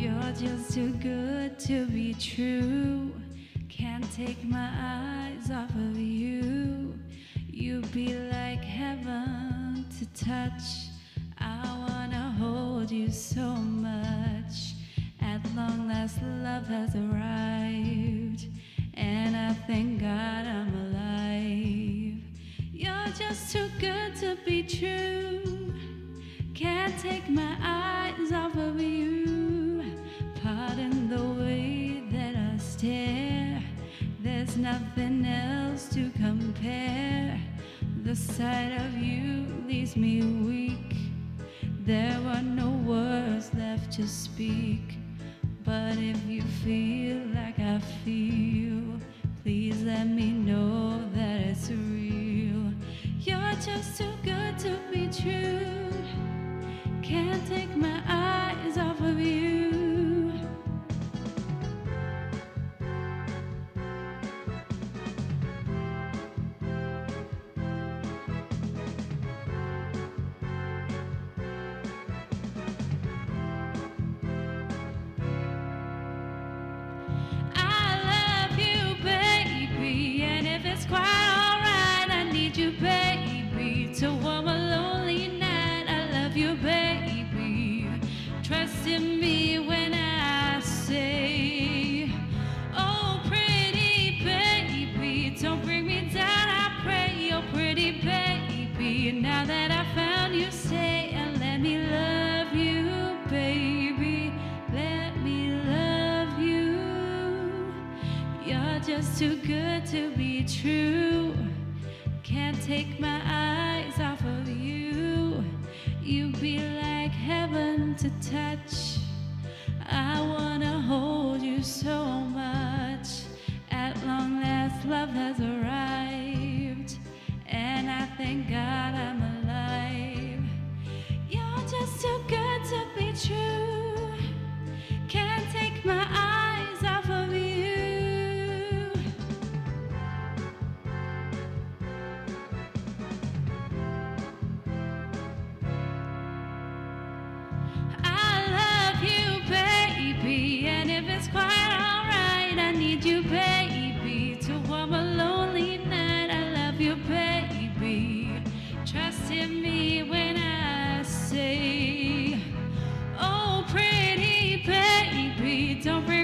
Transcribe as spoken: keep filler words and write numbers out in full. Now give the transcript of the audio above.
You're just too good to be true. Can't take my eyes off of you. You be like heaven to touch. I wanna hold you so much. At long last love has arrived, and I thank God I'm alive. You're just too good to be true. Can't take my eyes off of you. Pardon the way that I stare. There's nothing else to compare. The sight of you leaves me weak. There are no words left to speak. But if you feel like I feel, please let me know that it's real. You're just too good to be true. Can't take my eyes off of you. You, baby, to warm a lonely night. I love you, baby. Trust in me when I say, oh, pretty baby, don't bring me down, I pray. Oh, pretty baby, now that I found you, stay and let me love you, baby. Let me love you. You're just too good to be true. Can't take my eyes off of you. You be like heaven to touch. I wanna hold you so much. At long last love has arrived, and I thank God I'm alive. You're just too good to be true. Can't take my eyes off of you. And if it's quite alright, I need you, baby, to warm a lonely night. I love you, baby. Trust in me when I say, oh, pretty baby, don't bring